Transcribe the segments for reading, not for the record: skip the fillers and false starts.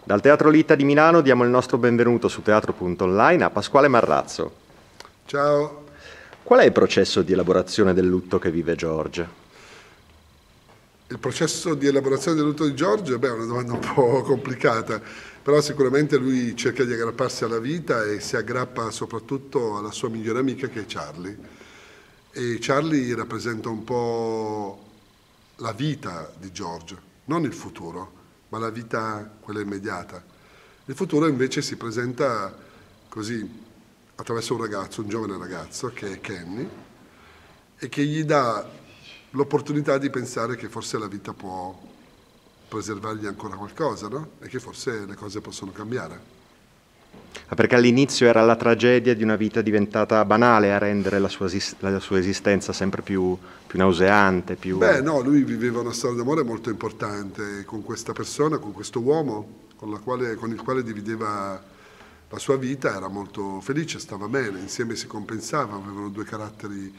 Dal Teatro Litta di Milano diamo il nostro benvenuto su Teatro.online a Pasquale Marrazzo. Ciao. Qual è il processo di elaborazione del lutto che vive George? Il processo di elaborazione del lutto di George è una domanda un po' complicata, però sicuramente lui cerca di aggrapparsi alla vita e si aggrappa soprattutto alla sua migliore amica che è Charlie. E Charlie rappresenta un po' la vita di George, non il futuro, ma la vita, quella immediata. Il futuro invece si presenta così, attraverso un ragazzo, un giovane ragazzo che è Kenny, e che gli dà l'opportunità di pensare che forse la vita può preservargli ancora qualcosa, no? E che forse le cose possono cambiare. Perché all'inizio era la tragedia di una vita diventata banale a rendere la sua esistenza sempre più nauseante, più... Beh, no, lui viveva una storia d'amore molto importante con questa persona, con questo uomo con il quale divideva la sua vita, era molto felice, stava bene, insieme si compensavano, avevano due caratteri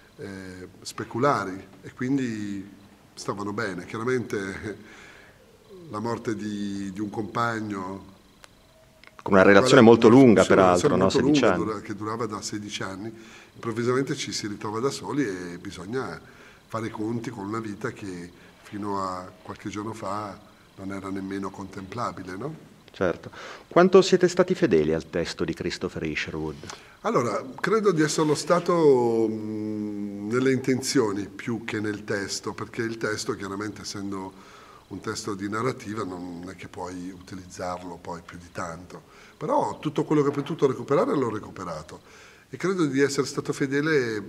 speculari e quindi stavano bene. Chiaramente la morte di un compagno, con una relazione molto lunga peraltro, no? molto 16 lunga, anni. che durava da 16 anni, improvvisamente ci si ritrova da soli e bisogna fare i conti con una vita che fino a qualche giorno fa non era nemmeno contemplabile, no? Certo. Quanto siete stati fedeli al testo di Christopher Isherwood? Allora, credo di esserlo stato nelle intenzioni più che nel testo, perché il testo, chiaramente essendo un testo di narrativa, non è che puoi utilizzarlo poi più di tanto. Però tutto quello che ho potuto recuperare l'ho recuperato e credo di essere stato fedele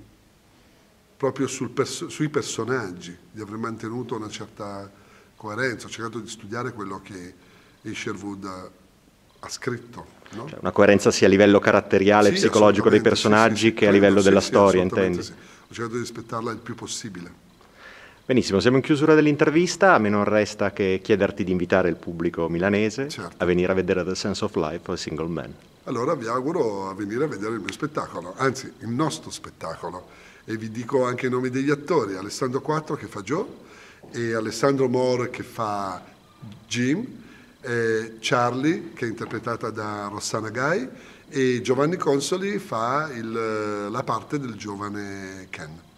proprio sui personaggi, di aver mantenuto una certa coerenza. Ho cercato di studiare quello che Isherwood ha scritto. No? Cioè una coerenza sia a livello caratteriale e Sì, psicologico dei personaggi sì, che a livello della storia, intendi? Sì. Ho cercato di rispettarla il più possibile. Benissimo, siamo in chiusura dell'intervista, a me non resta che chiederti di invitare il pubblico milanese a venire a vedere The Sense of Life of a Single Man. Allora vi auguro a venire a vedere il mio spettacolo, anzi il nostro spettacolo, e vi dico anche i nomi degli attori: Alessandro Quattro che fa Joe, e Alessandro Moore che fa Jim, Charlie che è interpretata da Rossana Gai, e Giovanni Consoli fa la parte del giovane Ken.